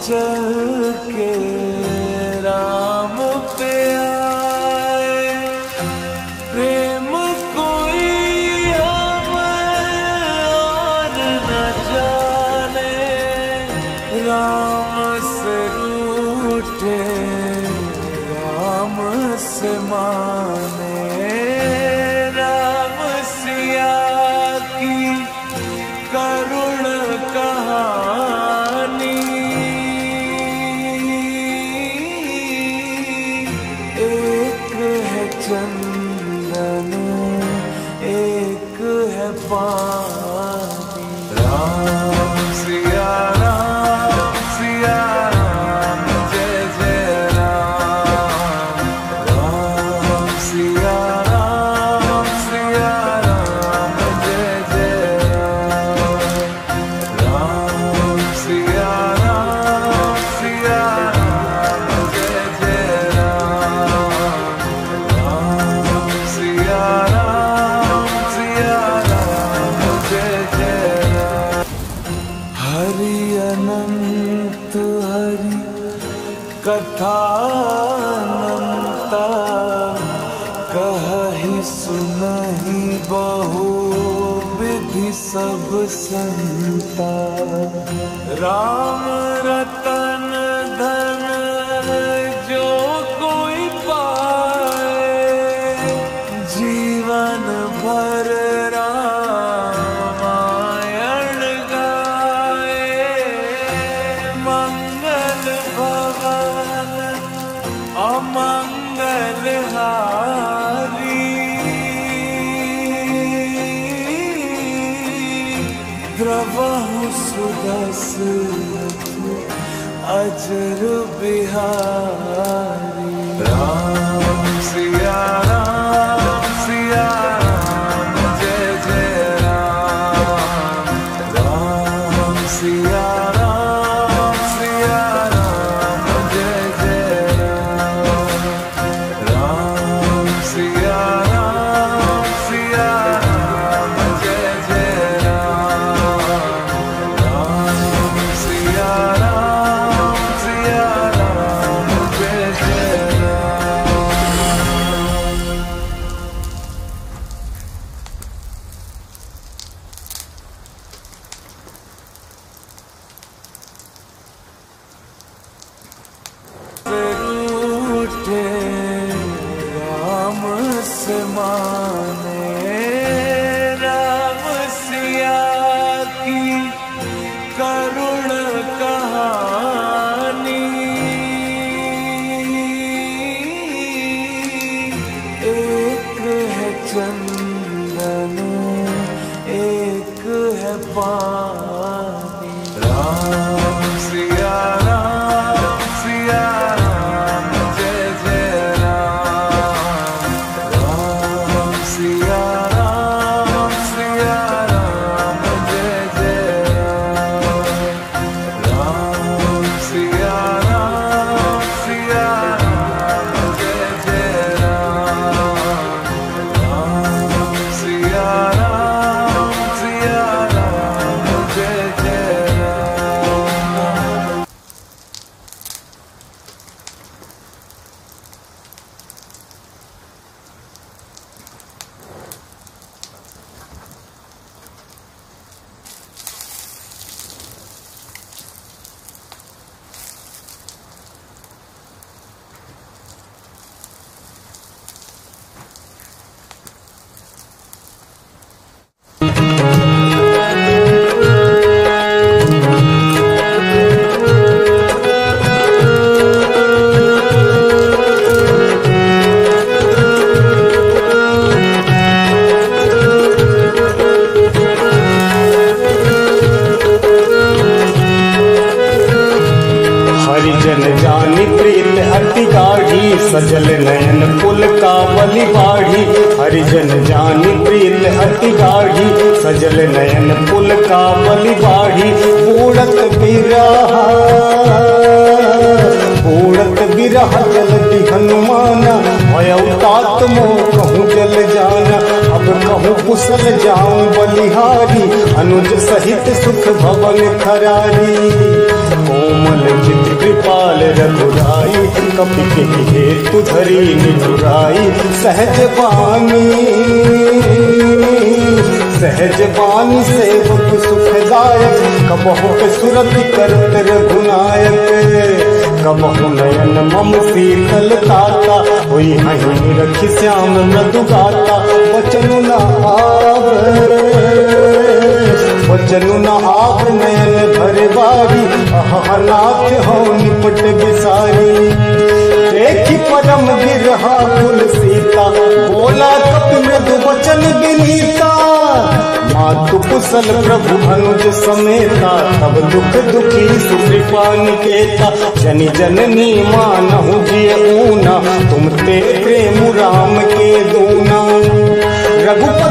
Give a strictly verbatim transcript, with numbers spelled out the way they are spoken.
चल के राम पे आए। प्रेम कोई हमें और न जाने, राम से रूठे राम से माने। राम सिया की करुण कहानी, एक है चंदन एक है पानी। राम सिया राम सिया राम जय जय राम। राम सिया राम सिया राम जय जय राम। राम सिया राम सिया राम जय जय राम। राम सिया राम सिया राम जय जय राम। हरि अनंत हरि कथा अनंता, कहि सुनहि बहु विधि सब संता। राम रतन धन जो कोई पाए, जीवन भर रामायण गाए। मंगल भवन अमंगल हारी, द्रवहु सुदशरथ अजर बिहारी। राम सिया राम सिया राम जय जय राम। राम सिया राम सिया राम जय जय राम। राम सिया राम सिया राम जय जय राम। राम सिया राम सिया राम जय जय राम। रूठे राम से माने। राम सिया की करुण कहानी, एक है चंदन एक है पानी। राम सिया राम सिया राम जय जय राम। राम सिया राम सिया राम जय जय राम। राम सिया राम सिया राम जय जय राम। राम सिया राम सिया राम जय जय राम। हरिजन जानी प्रीत अति गाढ़ी, सजल नयन कुल का बलि बाढ़ी। हरिजन जानी प्रीत अति गाढ़ी, सजल नयन कुल का बलि बाढ़ी। बूढ़त बिरहा बूढ़त बिरहा जलति हनुमाना, भयउ तात मोह कहूँ जल जाना। अब कहूँ कुशल जाऊं बलिहारी, अनुज सहित सुख भवन खरारी। कोमल चित कृपाल रघुराई, कपि के हेतु धरी निठुराई। सहज बानी सहज बानी सेवक सुखदायक, कबहु के सुरति करत रघुनायक। कबहु नयन मम शीतल ताता, हुई हहीं रखी श्याम मृदु गाता। वचनु न आवे वचनु न आव नयन भर बारी, अह नाथ हो निपट बिसारी। देखी परम गिरहा कुल सीता, बोला कपि मृदु वचन विनीता। मातु कुशल प्रभु अनुज समेता, तब दुख दुखी सुकृपा निकेता। जनि जननी मानहु जिय ऊना, तुम ते प्रेम राम के दूना। रघुपति